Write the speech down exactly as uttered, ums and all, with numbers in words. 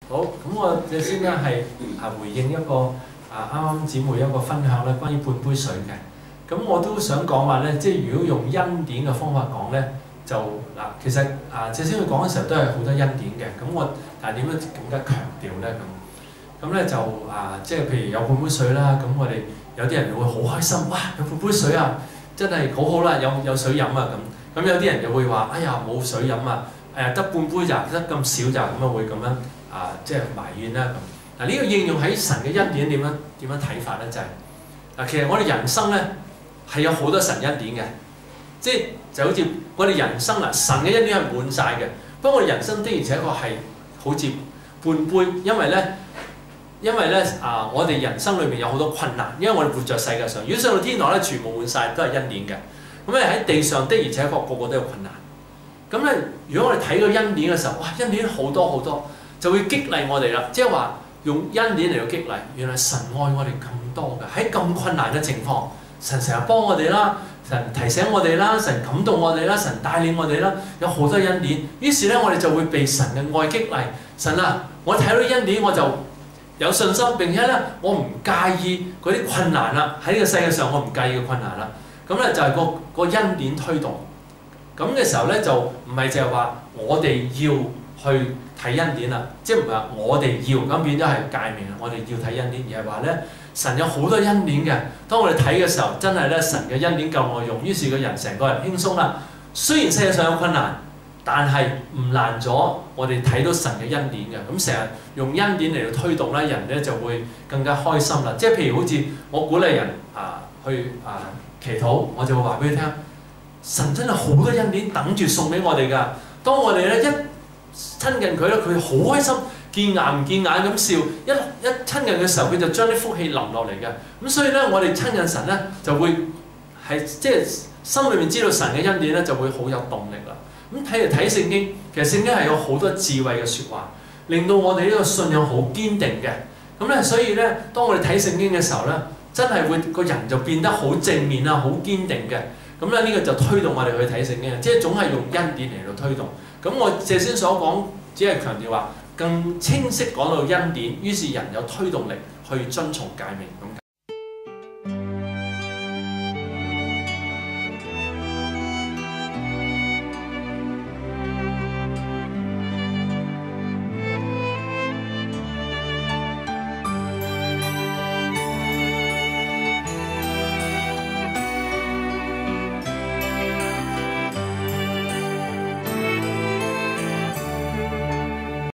好，咁我首先咧係啊回應一個啊啱啱姊妹一個分享咧，關於半杯水嘅。咁我都想講話咧，即係如果用恩典嘅方法講咧，就嗱其實啊謝先佢講嘅時候都係好多恩典嘅。咁我但係點樣更加強調咧咁？咁咧就啊即係譬如有半杯水啦，咁我哋有啲人會好開心，哇有半杯水啊，真係好好啦，有有水飲啊咁。咁有啲人就會話：哎呀冇水飲啊，誒得半杯咋，得咁少咋，咁啊會咁樣。啊，即係埋怨啦咁。嗱呢個應用喺神嘅恩典點樣點樣睇法咧？就係、是、嗱，其實我哋人生咧係有好多神恩典嘅，即係就好似我哋人生啦，神嘅恩典係滿晒嘅。不過我哋人生的而且確係好似半杯，因為咧，因為咧啊，我哋人生裏面有好多困難，因為我哋活在世界上。如果上到天堂咧，全部滿晒都係恩典嘅。咁咧喺地上的而且確個個都有困難。咁咧，如果我哋睇個恩典嘅時候，哇，恩典好多好多。就會激勵我哋啦，即係話用恩典嚟到激勵。原來神愛我哋咁多嘅，喺咁困難嘅情況，神成日幫我哋啦，神提醒我哋啦，神感動我哋啦，神帶領我哋啦，有好多恩典。於是咧，我哋就會被神嘅愛激勵。神啊，我睇到恩典我就有信心，並且咧我唔介意嗰啲困難啦。喺呢個世界上，我唔介意嘅困難啦。咁咧就係個個恩典推動。咁嘅時候咧，就唔係淨係話我哋要去睇恩典啦，即係唔係話我哋要咁變咗係誡命啦，我哋要睇恩典，而係話咧神有好多恩典嘅。當我哋睇嘅時候，真係咧神嘅恩典夠我用，於是個人成個人輕鬆啦。雖然世界上有困難，但係唔難咗我哋睇到神嘅恩典嘅。咁成日用恩典嚟到推動咧，人咧就會更加開心啦。即係譬如好似我鼓勵人啊去啊祈禱，我就會話俾佢聽，神真係好多恩典等住送俾我哋㗎。當我哋咧一親近佢咧，佢好開心，見牙唔見眼咁笑。一一親近嘅時候，佢就將啲福氣淋落嚟嘅。咁所以咧，我哋親近神咧，就會係即係心裏面知道神嘅恩典咧，就會好有動力啦。咁睇嚟睇聖經，其實聖經係有好多智慧嘅説話，令到我哋呢個信仰好堅定嘅。咁咧，所以咧，當我哋睇聖經嘅時候咧，真係會個人就變得好正面啊，好堅定嘅。咁咧，呢個就推動我哋去睇聖經，即係總係用恩典嚟到推動。咁我謝先所講，只係強調話更清晰講到恩典，於是人有推動力去遵從誡命咁。